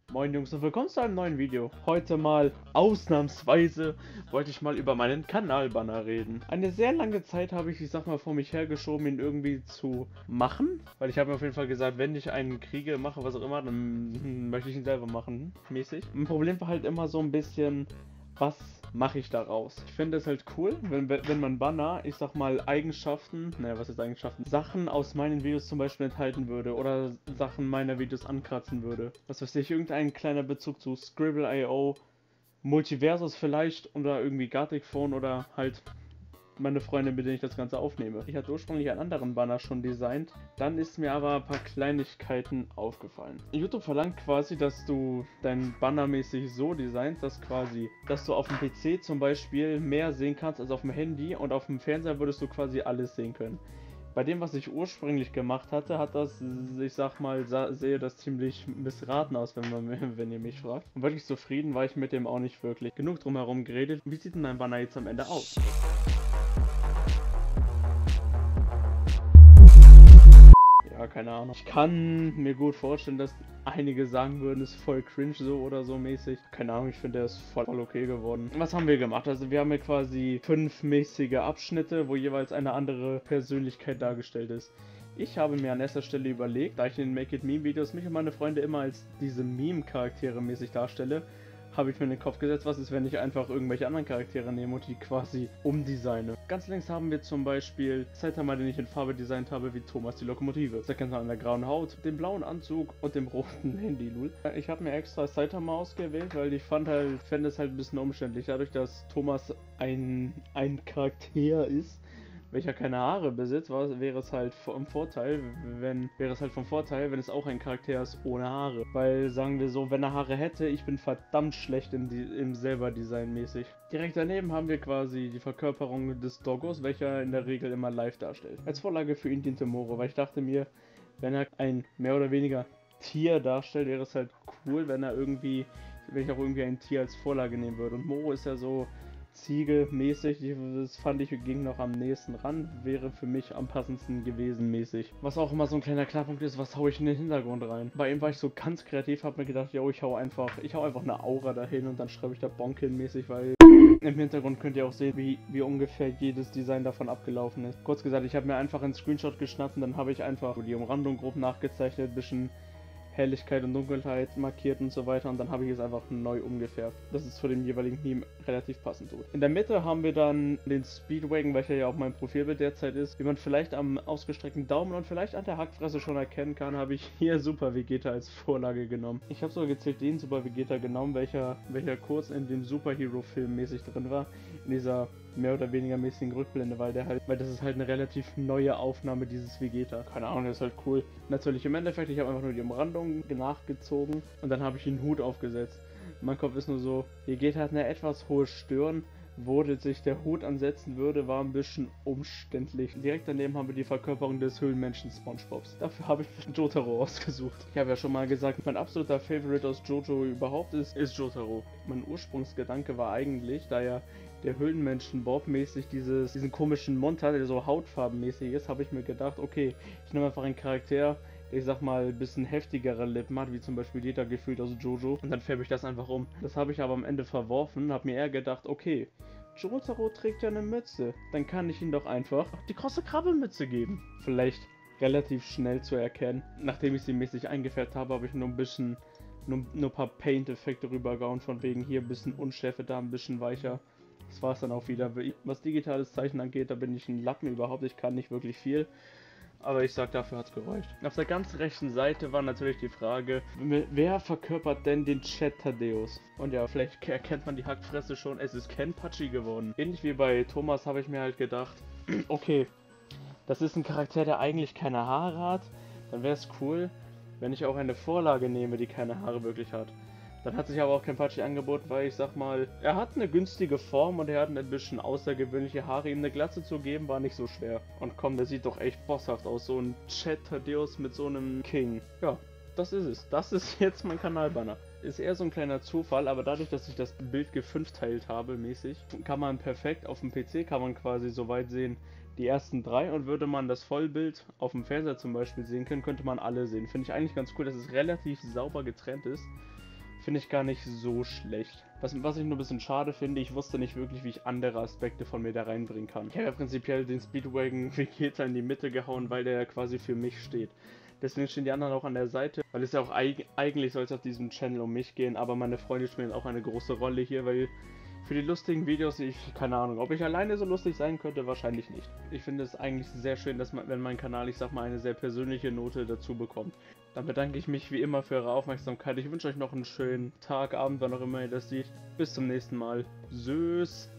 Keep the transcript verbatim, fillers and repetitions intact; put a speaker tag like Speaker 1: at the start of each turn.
Speaker 1: Moin Jungs und willkommen zu einem neuen Video. Heute mal ausnahmsweise wollte ich mal über meinen Kanalbanner reden. Eine sehr lange Zeit habe ich, ich sag mal, vor mich hergeschoben, ihn irgendwie zu machen. Weil ich habe mir auf jeden Fall gesagt, wenn ich einen kriege, mache, was auch immer, dann hm, möchte ich ihn selber machen, mäßig. Ein Problem war halt immer so ein bisschen, was mache ich daraus? Ich finde es halt cool, wenn, wenn man Banner, ich sag mal, Eigenschaften, naja, was ist Eigenschaften? Sachen aus meinen Videos zum Beispiel enthalten würde oder Sachen meiner Videos ankratzen würde. Was weiß ich, irgendein kleiner Bezug zu Scribble Punkt io, Multiversus vielleicht oder irgendwie Gartic Phone oder halt meine Freunde, mit denen ich das Ganze aufnehme. Ich hatte ursprünglich einen anderen Banner schon designt, dann ist mir aber ein paar Kleinigkeiten aufgefallen. YouTube verlangt quasi, dass du dein Banner mäßig so designst, dass quasi, dass du auf dem P C zum Beispiel mehr sehen kannst als auf dem Handy und auf dem Fernseher würdest du quasi alles sehen können. Bei dem, was ich ursprünglich gemacht hatte, hat das, ich sag mal, sah, sehe das ziemlich missraten aus, wenn, man, wenn ihr mich fragt. Und wirklich zufrieden war ich mit dem auch nicht wirklich. Genug drumherum geredet. Wie sieht denn dein Banner jetzt am Ende aus? Ja, keine Ahnung. Ich kann mir gut vorstellen, dass einige sagen würden, es ist voll cringe so oder so mäßig. Keine Ahnung, ich finde, der ist voll okay geworden. Was haben wir gemacht? Also wir haben hier quasi fünf mäßige Abschnitte, wo jeweils eine andere Persönlichkeit dargestellt ist. Ich habe mir an erster Stelle überlegt, da ich in den Make It Meme Videos mich und meine Freunde immer als diese Meme-Charaktere mäßig darstelle, habe ich mir in den Kopf gesetzt, was ist, wenn ich einfach irgendwelche anderen Charaktere nehme und die quasi umdesigne. Ganz links haben wir zum Beispiel Saitama, den ich in Farbe designt habe, wie Thomas die Lokomotive. Das erkennt man an der grauen Haut, dem blauen Anzug und dem roten Handy, lul. Ich habe mir extra Saitama ausgewählt, weil ich fand halt, fände es halt ein bisschen umständlich, dadurch, dass Thomas ein, ein Charakter ist, welcher keine Haare besitzt, war, wäre es halt vom Vorteil, wenn wäre es halt vom Vorteil, wenn es auch ein Charakter ist ohne Haare. Weil, sagen wir so, wenn er Haare hätte, ich bin verdammt schlecht im, im selber Design mäßig. Direkt daneben haben wir quasi die Verkörperung des Doggos, welcher in der Regel immer live darstellt. Als Vorlage für ihn diente Moro, weil ich dachte mir, wenn er ein mehr oder weniger Tier darstellt, wäre es halt cool, wenn er irgendwie, wenn ich auch irgendwie ein Tier als Vorlage nehmen würde. Und Moro ist ja so Ziege mäßig, das fand ich ging noch am nächsten ran, wäre für mich am passendsten gewesen mäßig. Was auch immer so ein kleiner Knackpunkt ist, was hau ich in den Hintergrund rein? Bei ihm war ich so ganz kreativ, hab mir gedacht, yo, ich hau einfach, ich hau einfach eine Aura dahin und dann schreibe ich da Bonkin mäßig, weil im Hintergrund könnt ihr auch sehen, wie, wie ungefähr jedes Design davon abgelaufen ist. Kurz gesagt, ich habe mir einfach einen Screenshot geschnappt und dann habe ich einfach die Umrandung grob nachgezeichnet, bisschen Helligkeit und Dunkelheit markiert und so weiter und dann habe ich es einfach neu umgefärbt, dass es zu dem jeweiligen Meme relativ passend tut. In der Mitte haben wir dann den Speedwagon, welcher ja auch mein Profilbild derzeit ist. Wie man vielleicht am ausgestreckten Daumen und vielleicht an der Hackfresse schon erkennen kann, habe ich hier Super Vegeta als Vorlage genommen. Ich habe sogar gezielt den Super Vegeta genommen, welcher, welcher kurz in dem Superhero-Film mäßig drin war, in dieser mehr oder weniger mäßigen Rückblende, weil der halt, weil das ist halt eine relativ neue Aufnahme dieses Vegeta. Keine Ahnung, der ist halt cool. Natürlich im Endeffekt, ich habe einfach nur die Umrandung nachgezogen und dann habe ich den Hut aufgesetzt. Mein Kopf ist nur so, Vegeta hat eine etwas hohe Stirn, wo sich der Hut ansetzen würde, war ein bisschen umständlich. Direkt daneben haben wir die Verkörperung des Höhlenmenschen SpongeBobs. Dafür habe ich Jotaro ausgesucht. Ich habe ja schon mal gesagt, mein absoluter Favorite aus Jojo überhaupt ist, ist Jotaro. Mein Ursprungsgedanke war eigentlich, da ja der Höhlenmenschen Bob mäßig dieses, diesen komischen Mund hat, der so hautfarbenmäßig ist, habe ich mir gedacht, okay, ich nehme einfach einen Charakter, der, ich sag mal, ein bisschen heftigere Lippen hat, wie zum Beispiel jeder gefühlt aus Jojo, und dann färbe ich das einfach um. Das habe ich aber am Ende verworfen, habe mir eher gedacht, okay, Jotaro trägt ja eine Mütze, dann kann ich ihm doch einfach die große Krabbelmütze geben. Vielleicht relativ schnell zu erkennen. Nachdem ich sie mäßig eingefärbt habe, habe ich nur ein bisschen, nur, nur ein paar Paint-Effekte rübergehauen, von wegen hier ein bisschen Unschärfe, da ein bisschen weicher. Das war es dann auch wieder. Was digitales Zeichen angeht, da bin ich ein Lappen überhaupt. Ich kann nicht wirklich viel. Aber ich sag, dafür hat's gereicht. Auf der ganz rechten Seite war natürlich die Frage, wer verkörpert denn den Chat Thaddeus? Und ja, vielleicht erkennt man die Hackfresse schon, es ist Kenpachi geworden. Ähnlich wie bei Thomas habe ich mir halt gedacht, okay, das ist ein Charakter, der eigentlich keine Haare hat. Dann wäre es cool, wenn ich auch eine Vorlage nehme, die keine Haare wirklich hat. Dann hat sich aber auch Kenpachi angeboten, weil ich sag mal, er hat eine günstige Form und er hat ein bisschen außergewöhnliche Haare. Ihm eine Glatze zu geben, war nicht so schwer. Und komm, der sieht doch echt bosshaft aus. So ein Chat Thaddeus mit so einem King. Ja, das ist es. Das ist jetzt mein Kanalbanner. Ist eher so ein kleiner Zufall, aber dadurch, dass ich das Bild gefünfteilt habe, mäßig, kann man perfekt auf dem P C, kann man quasi so weit sehen, die ersten drei, und würde man das Vollbild auf dem Fernseher zum Beispiel sehen können, könnte man alle sehen. Finde ich eigentlich ganz cool, dass es relativ sauber getrennt ist. finde ich gar nicht so schlecht. Was, was ich nur ein bisschen schade finde, ich wusste nicht wirklich, wie ich andere Aspekte von mir da reinbringen kann. Ich habe ja prinzipiell den Speedwagon Vegeta in die Mitte gehauen, weil der ja quasi für mich steht. Deswegen stehen die anderen auch an der Seite, weil es ja auch eig eigentlich soll es auf diesem Channel um mich gehen, aber meine Freunde spielen auch eine große Rolle hier, weil für die lustigen Videos, ich, keine Ahnung, ob ich alleine so lustig sein könnte, wahrscheinlich nicht. Ich finde es eigentlich sehr schön, dass man, wenn mein Kanal, ich sag mal, eine sehr persönliche Note dazu bekommt. Dann bedanke ich mich wie immer für eure Aufmerksamkeit. Ich wünsche euch noch einen schönen Tag, Abend, wann auch immer ihr das seht. Bis zum nächsten Mal. Tschüss.